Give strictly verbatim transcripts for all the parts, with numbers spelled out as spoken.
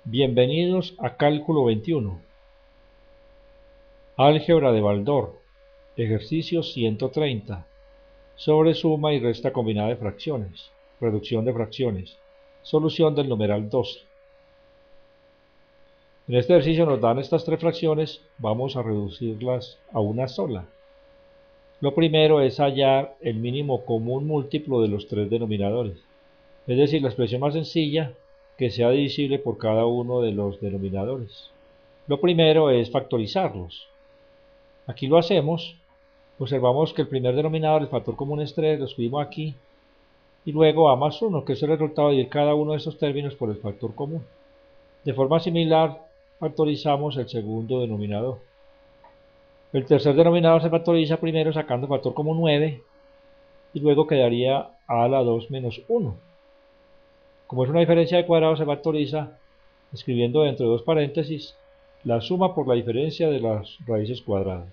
Bienvenidos a Cálculo veintiuno. Álgebra de Baldor. Ejercicio ciento treinta. Sobre suma y resta combinada de fracciones. Reducción de fracciones. Solución del numeral doce. En este ejercicio nos dan estas tres fracciones. Vamos a reducirlas a una sola. Lo primero es hallar el mínimo común múltiplo de los tres denominadores. Es decir, la expresión más sencilla que sea divisible por cada uno de los denominadores. Lo primero es factorizarlos. Aquí lo hacemos. Observamos que el primer denominador, el factor común es tres, lo escribimos aquí. Y luego a más uno, que es el resultado de dividir cada uno de estos términos por el factor común. De forma similar, factorizamos el segundo denominador. El tercer denominador se factoriza primero sacando factor común nueve. Y luego quedaría a a la dos menos uno. Como es una diferencia de cuadrados, se factoriza escribiendo dentro de dos paréntesis la suma por la diferencia de las raíces cuadradas.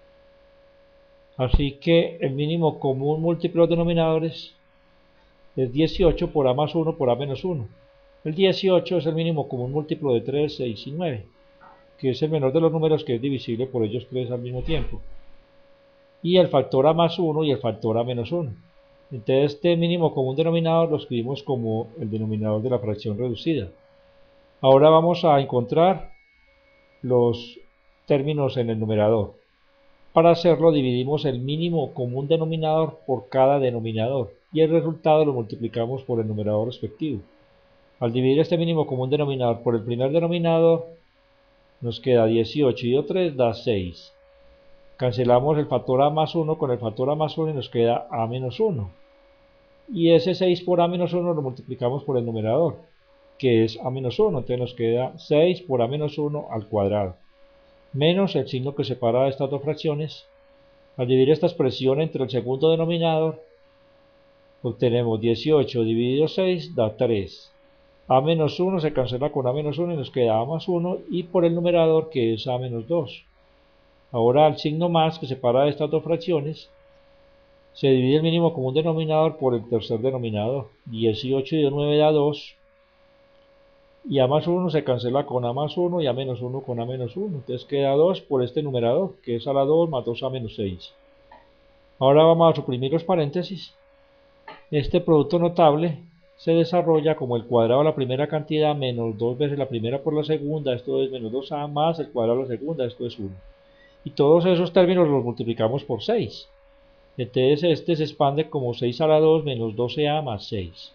Así que el mínimo común múltiplo de los denominadores es dieciocho por a más uno por a menos uno. El dieciocho es el mínimo común múltiplo de tres, seis y nueve, que es el menor de los números que es divisible por ellos tres al mismo tiempo. Y el factor a más uno y el factor a menos uno. Entonces este mínimo común denominador lo escribimos como el denominador de la fracción reducida. Ahora vamos a encontrar los términos en el numerador. Para hacerlo dividimos el mínimo común denominador por cada denominador y el resultado lo multiplicamos por el numerador respectivo. Al dividir este mínimo común denominador por el primer denominador nos queda dieciocho y tres da seis. Cancelamos el factor a más uno con el factor a más uno y nos queda a menos uno. Y ese seis por a menos uno lo multiplicamos por el numerador, que es a menos uno. Entonces nos queda seis por a menos uno al cuadrado. Menos el signo que separa estas dos fracciones. Al dividir esta expresión entre el segundo denominador, obtenemos dieciocho dividido seis da tres. A menos uno se cancela con a menos uno y nos queda a más uno. Y por el numerador, que es a menos dos. Ahora el signo más que separa estas dos fracciones, se divide el mínimo común denominador por el tercer denominador. dieciocho dividido nueve da dos. Y a más uno se cancela con a más uno y a menos uno con a menos uno. Entonces queda dos por este numerador, que es a la dos más dos a menos seis. Ahora vamos a suprimir los paréntesis. Este producto notable se desarrolla como el cuadrado de la primera cantidad menos dos veces la primera por la segunda. Esto es menos dos a más el cuadrado de la segunda. Esto es uno. Y todos esos términos los multiplicamos por seis. Entonces este se expande como seis a la dos menos doce a más seis.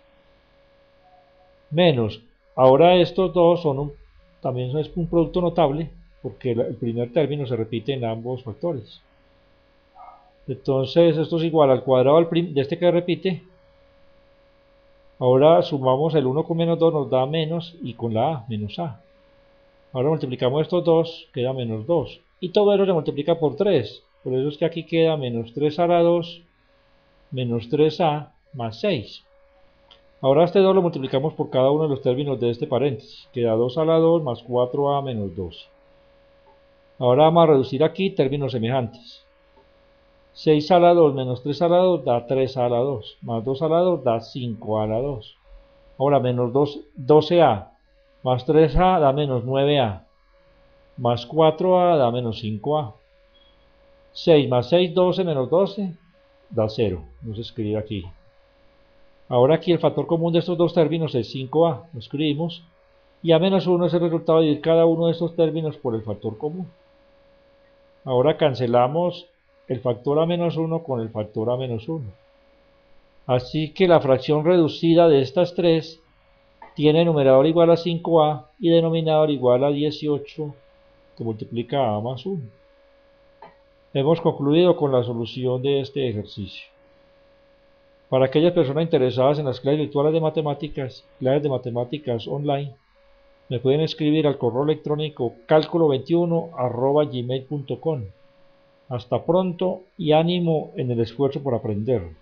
Menos. Ahora estos dos son un, también es un producto notable porque el primer término se repite en ambos factores. Entonces esto es igual al cuadrado de este que repite. Ahora sumamos el uno con menos dos, nos da menos, y con la a, menos a. Ahora multiplicamos estos dos, queda menos dos. Y todo eso se multiplica por tres. Por eso es que aquí queda menos tres a la dos, menos tres a, más seis. Ahora este dos lo multiplicamos por cada uno de los términos de este paréntesis. Queda dos a la dos más cuatro a menos doce. Ahora vamos a reducir aquí términos semejantes. seis a la dos menos tres a la dos da tres a la dos. Más dos a la dos da cinco a la dos. Ahora menos dos, doce a más tres a da menos nueve a. Más cuatro a da menos cinco a. seis más seis, doce menos doce da cero. No se escribe aquí. Ahora aquí el factor común de estos dos términos es cinco a, lo escribimos, y a menos uno es el resultado de dividir cada uno de estos términos por el factor común. Ahora cancelamos el factor a menos uno con el factor a menos uno. Así que la fracción reducida de estas tres tiene numerador igual a cinco a y denominador igual a dieciocho, que multiplica a más uno. Hemos concluido con la solución de este ejercicio. Para aquellas personas interesadas en las clases virtuales de matemáticas, clases de matemáticas online, me pueden escribir al correo electrónico cálculo veintiuno arroba gmail punto com. Hasta pronto y ánimo en el esfuerzo por aprender.